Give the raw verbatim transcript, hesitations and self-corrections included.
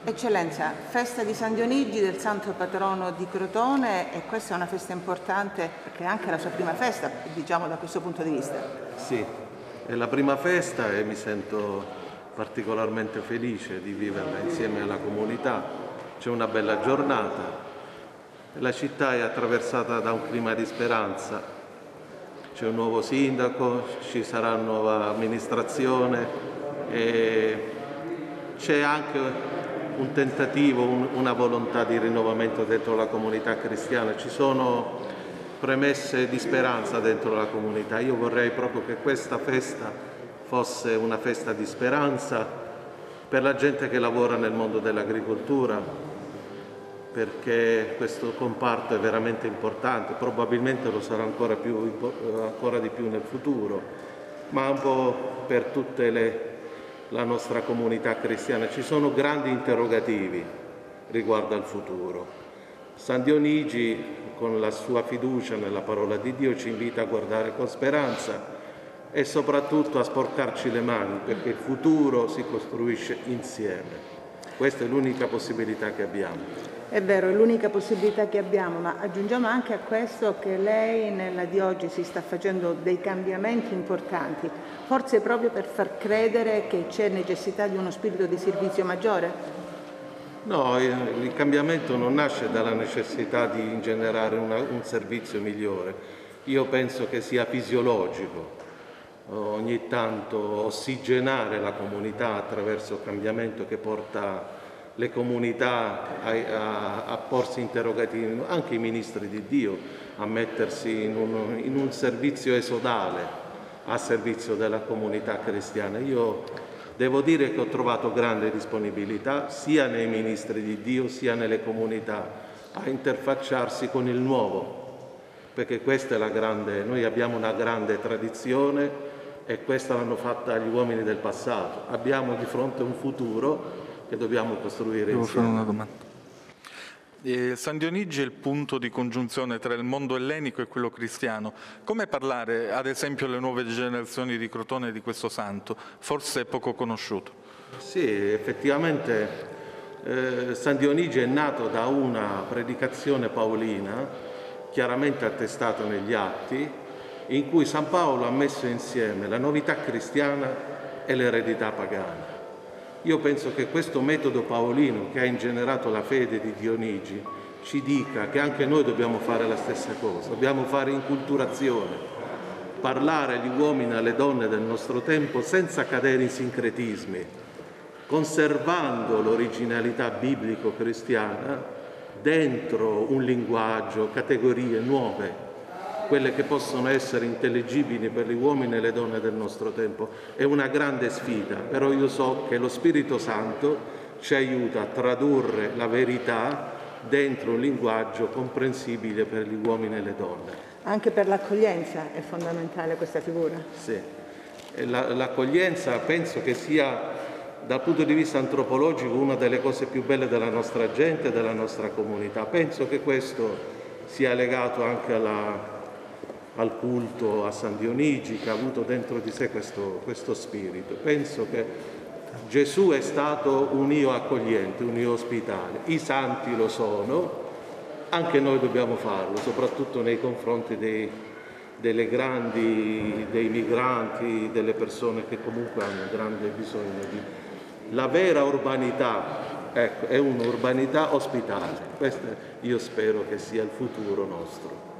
Eccellenza, festa di San Dionigi, del santo patrono di Crotone, e questa è una festa importante perché è anche la sua prima festa, diciamo, da questo punto di vista. Sì, è la prima festa e mi sento particolarmente felice di viverla insieme alla comunità. C'è una bella giornata, la città è attraversata da un clima di speranza, c'è un nuovo sindaco, ci sarà una nuova amministrazione e c'è anche un tentativo, un, una volontà di rinnovamento dentro la comunità cristiana. Ci sono premesse di speranza dentro la comunità. Io vorrei proprio che questa festa fosse una festa di speranza per la gente che lavora nel mondo dell'agricoltura, perché questo comparto è veramente importante, probabilmente lo sarà ancora, più, ancora di più nel futuro, ma un po' per tutte le la nostra comunità cristiana. Ci sono grandi interrogativi riguardo al futuro. San Dionigi, con la sua fiducia nella parola di Dio, ci invita a guardare con speranza e soprattutto a sporcarci le mani, perché il futuro si costruisce insieme. Questa è l'unica possibilità che abbiamo. È vero, è l'unica possibilità che abbiamo, ma aggiungiamo anche a questo che lei nella diocesi sta facendo dei cambiamenti importanti, forse proprio per far credere che c'è necessità di uno spirito di servizio maggiore? No, il cambiamento non nasce dalla necessità di generare una, un servizio migliore. Io penso che sia fisiologico ogni tanto ossigenare la comunità attraverso il cambiamento che porta le comunità a, a, a porsi interrogativi, anche i ministri di Dio, a mettersi in un, in un servizio esodale a servizio della comunità cristiana. Io devo dire che ho trovato grande disponibilità sia nei ministri di Dio sia nelle comunità a interfacciarsi con il nuovo, perché questa è la grande, noi abbiamo una grande tradizione e questa l'hanno fatta gli uomini del passato. Abbiamo di fronte un futuro che dobbiamo costruire Devo insieme. fare una domanda. Eh, San Dionigi è il punto di congiunzione tra il mondo ellenico e quello cristiano. Come parlare, ad esempio, alle nuove generazioni di Crotone di questo santo? Forse è poco conosciuto. Sì, effettivamente eh, San Dionigi è nato da una predicazione paolina, chiaramente attestata negli atti, in cui San Paolo ha messo insieme la novità cristiana e l'eredità pagana. Io penso che questo metodo paolino che ha ingenerato la fede di Dionigi ci dica che anche noi dobbiamo fare la stessa cosa, dobbiamo fare inculturazione, parlare agli uomini e alle donne del nostro tempo senza cadere in sincretismi, conservando l'originalità biblico-cristiana dentro un linguaggio, categorie nuove, quelle che possono essere intelligibili per gli uomini e le donne del nostro tempo. È una grande sfida, però io so che lo Spirito Santo ci aiuta a tradurre la verità dentro un linguaggio comprensibile per gli uomini e le donne. Anche per l'accoglienza è fondamentale questa figura. Sì, la, l'accoglienza penso che sia dal punto di vista antropologico una delle cose più belle della nostra gente e della nostra comunità. Penso che questo sia legato anche alla al culto a San Dionigi, che ha avuto dentro di sé questo, questo spirito. Penso che Gesù è stato un io accogliente, un io ospitale. I santi lo sono, anche noi dobbiamo farlo, soprattutto nei confronti dei, delle grandi, dei migranti, delle persone che comunque hanno grande bisogno di... La vera urbanità, ecco, è un'urbanità ospitale. Questo io spero che sia il futuro nostro.